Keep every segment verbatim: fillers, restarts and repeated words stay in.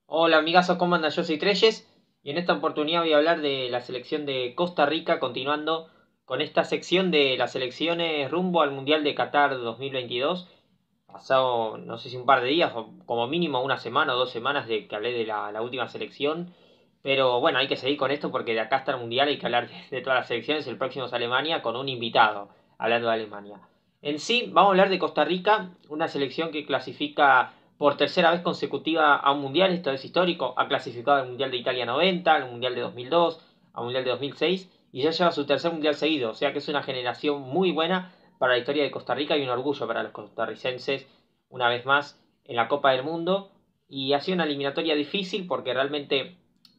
Hola amigazo, ¿cómo andan? Yo soy Treyes y en esta oportunidad voy a hablar de la selección de Costa Rica, continuando con esta sección de las selecciones rumbo al Mundial de Qatar dos mil veintidós. Pasado, no sé si un par de días o como mínimo una semana o dos semanas de que hablé de la, la última selección. Pero bueno, hay que seguir con esto porque de acá hasta el Mundial hay que hablar de, de todas las selecciones. El próximo es Alemania con un invitado hablando de Alemania. En sí, vamos a hablar de Costa Rica, una selección que clasifica por tercera vez consecutiva a un mundial. Esto es histórico. Ha clasificado al Mundial de Italia noventa, al Mundial de dos mil dos, al Mundial de dos mil seis y ya lleva su tercer mundial seguido. O sea que es una generación muy buena para la historia de Costa Rica y un orgullo para los costarricenses una vez más en la Copa del Mundo. Y ha sido una eliminatoria difícil porque realmente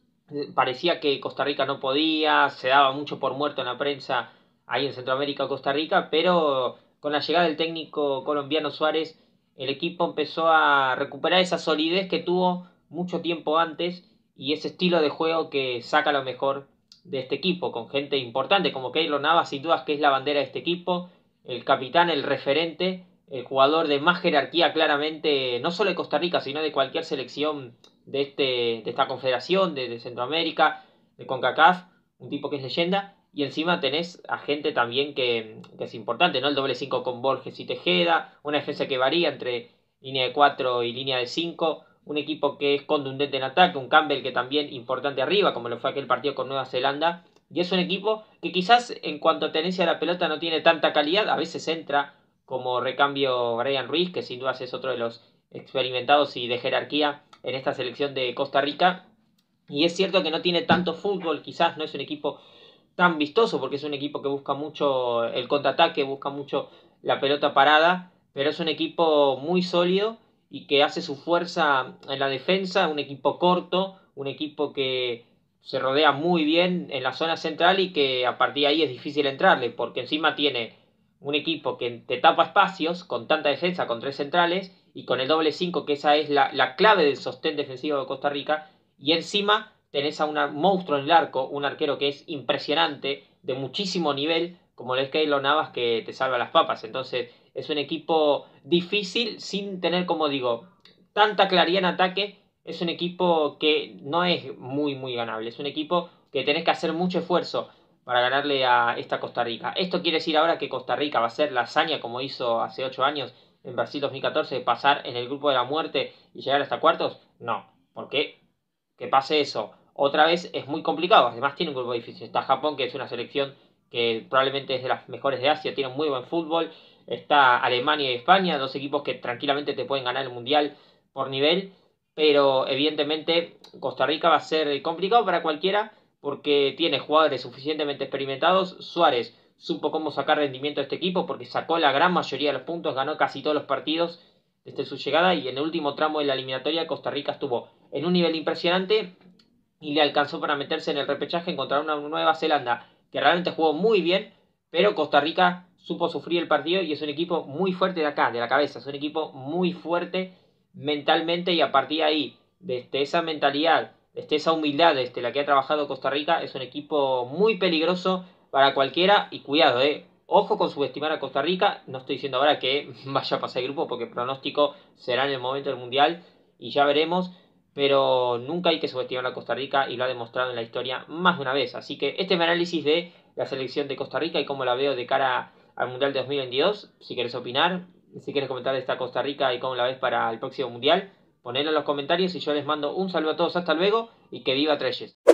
parecía que Costa Rica no podía, se daba mucho por muerto en la prensa ahí en Centroamérica o Costa Rica, pero con la llegada del técnico colombiano Suárez, el equipo empezó a recuperar esa solidez que tuvo mucho tiempo antes y ese estilo de juego que saca lo mejor de este equipo, con gente importante como Keylor Navas, sin dudas que es la bandera de este equipo, el capitán, el referente, el jugador de más jerarquía claramente, no solo de Costa Rica, sino de cualquier selección de, este, de esta confederación, de, de Centroamérica, de CONCACAF, un tipo que es leyenda, y encima tenés a gente también que, que es importante, ¿no? El doble cinco con Borges y Tejeda, una defensa que varía entre línea de cuatro y línea de cinco, un equipo que es contundente en ataque, un Campbell que también importante arriba, como lo fue aquel partido con Nueva Zelanda, y es un equipo que quizás en cuanto a tenencia de la pelota no tiene tanta calidad, a veces entra como recambio Brian Ruiz, que sin dudas es otro de los experimentados y de jerarquía en esta selección de Costa Rica. Y es cierto que no tiene tanto fútbol, quizás no es un equipo tan vistoso porque es un equipo que busca mucho el contraataque, busca mucho la pelota parada, pero es un equipo muy sólido y que hace su fuerza en la defensa, un equipo corto, un equipo que se rodea muy bien en la zona central y que a partir de ahí es difícil entrarle porque encima tiene un equipo que te tapa espacios con tanta defensa, con tres centrales y con el doble cinco, que esa es la, la clave del sostén defensivo de Costa Rica, y encima tenés a un monstruo en el arco, un arquero que es impresionante, de muchísimo nivel, como lo es Keylor Navas, que te salva las papas. Entonces es un equipo difícil sin tener, como digo, tanta claridad en ataque. Es un equipo que no es muy muy ganable, es un equipo que tenés que hacer mucho esfuerzo para ganarle a esta Costa Rica. ¿Esto quiere decir ahora que Costa Rica va a ser la hazaña como hizo hace ocho años en Brasil dos mil catorce, de pasar en el grupo de la muerte y llegar hasta cuartos? No, porque que pase eso otra vez es muy complicado. Además tiene un grupo difícil. Está Japón, que es una selección que probablemente es de las mejores de Asia, tiene un muy buen fútbol. Está Alemania y España, dos equipos que tranquilamente te pueden ganar el Mundial por nivel. Pero evidentemente Costa Rica va a ser complicado para cualquiera porque tiene jugadores suficientemente experimentados. Suárez supo cómo sacar rendimiento de este equipo porque sacó la gran mayoría de los puntos, ganó casi todos los partidos desde su llegada y en el último tramo de la eliminatoria Costa Rica estuvo en un nivel impresionante y le alcanzó para meterse en el repechaje contra una Nueva Zelanda que realmente jugó muy bien, pero Costa Rica supo sufrir el partido y es un equipo muy fuerte de acá, de la cabeza, es un equipo muy fuerte mentalmente y a partir de ahí, desde esa mentalidad, desde esa humildad desde la que ha trabajado Costa Rica, es un equipo muy peligroso para cualquiera y cuidado, eh. Ojo con subestimar a Costa Rica, no estoy diciendo ahora que vaya a pasar el grupo porque el pronóstico será en el momento del Mundial y ya veremos, pero nunca hay que subestimar a Costa Rica y lo ha demostrado en la historia más de una vez. Así que este es mi análisis de la selección de Costa Rica y cómo la veo de cara al Mundial de dos mil veintidós. Si quieres opinar, si quieres comentar de esta Costa Rica y cómo la ves para el próximo Mundial, ponedlo en los comentarios y yo les mando un saludo a todos, hasta luego y que viva Treyes.